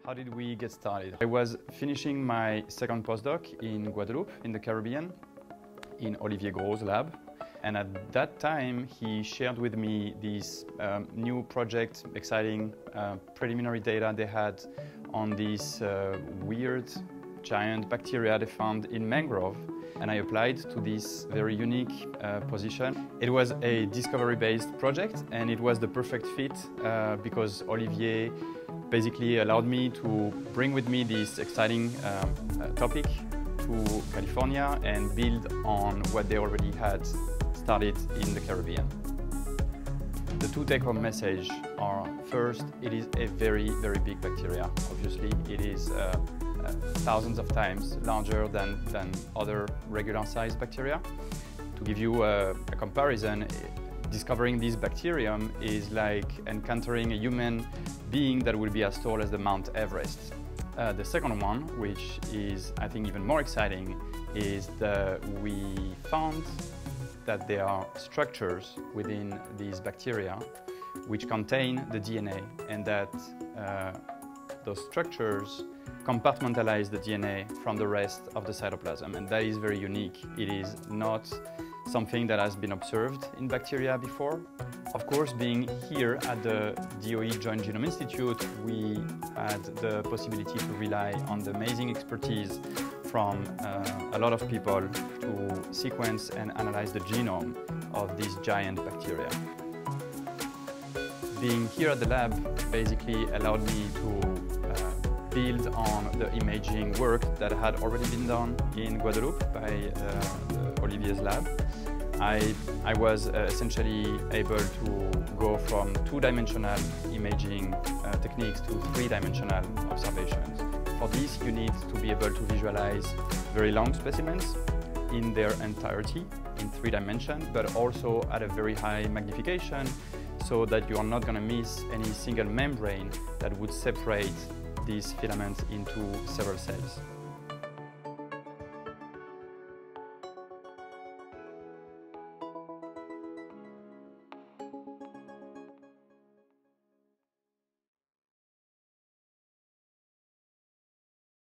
How did we get started? I was finishing my second postdoc in Guadeloupe, in the Caribbean, in Olivier Gros' lab. And at that time, he shared with me this new project, exciting preliminary data they had on these weird giant bacteria they found in mangrove. And I applied to this very unique position. It was a discovery-based project, and it was the perfect fit because Olivier basically allowed me to bring with me this exciting topic to California and build on what they already had started in the Caribbean. The two take-home messages are, first, it is a very, very big bacteria. Obviously, it is thousands of times larger than other regular-sized bacteria. To give you a comparison, discovering this bacterium is like encountering a human being that will be as tall as the Mount Everest. The second one, which is, I think, even more exciting, is that we found that there are structures within these bacteria which contain the DNA, and that those structures compartmentalize the DNA from the rest of the cytoplasm, and that is very unique. It is not something that has been observed in bacteria before. Of course, being here at the DOE Joint Genome Institute, we had the possibility to rely on the amazing expertise from a lot of people to sequence and analyze the genome of these giant bacteria. Being here at the lab basically allowed me to build on the imaging work that had already been done in Guadeloupe by Olivier's lab. I was essentially able to go from two-dimensional imaging techniques to three-dimensional observations. For this, you need to be able to visualize very long specimens in their entirety in 3 dimensions, but also at a very high magnification, so that you are not going to miss any single membrane that would separate these filaments into several cells.